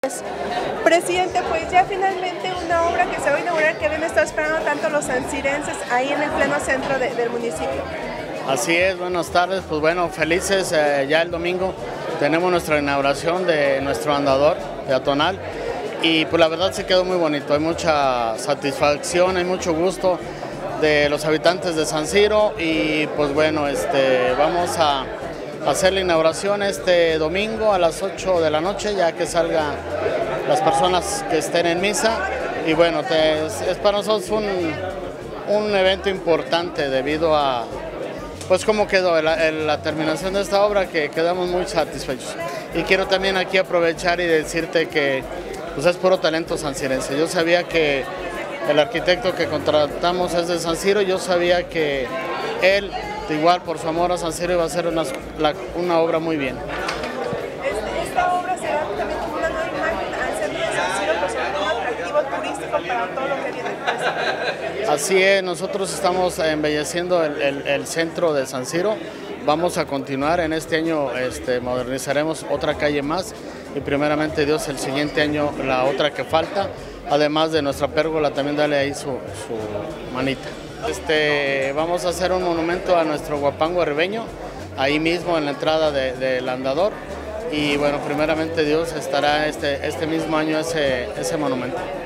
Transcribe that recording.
Presidente, pues ya finalmente una obra que se va a inaugurar que habían estado esperando tanto los sanzirenses ahí en el pleno centro del municipio. Así es, buenas tardes, pues bueno, felices, ya el domingo tenemos nuestra inauguración de nuestro andador peatonal y pues la verdad se quedó muy bonito, hay mucha satisfacción, hay mucho gusto de los habitantes de San Siro y pues bueno, vamos a hacer la inauguración este domingo a las 8 de la noche, ya que salgan las personas que estén en misa. Y bueno, es para nosotros un evento importante debido a pues cómo quedó la terminación de esta obra, que quedamos muy satisfechos. Y quiero también aquí aprovechar y decirte que pues es puro talento sansirense. Yo sabía que el arquitecto que contratamos es de San Siro, yo sabía que él, igual por su amor a San Siro, iba a hacer una obra muy bien. Esta obra será también como una nueva imagen al centro de San Siro, pues un atractivo turístico para todo lo que viene después. Así es, nosotros estamos embelleciendo el centro de San Siro. Vamos a continuar en este año, modernizaremos otra calle más y primeramente Dios el siguiente año la otra que falta, además de nuestra pérgola también dale ahí su manita. Vamos a hacer un monumento a nuestro guapango ribeño, ahí mismo en la entrada del andador y bueno, primeramente Dios estará este mismo año ese monumento.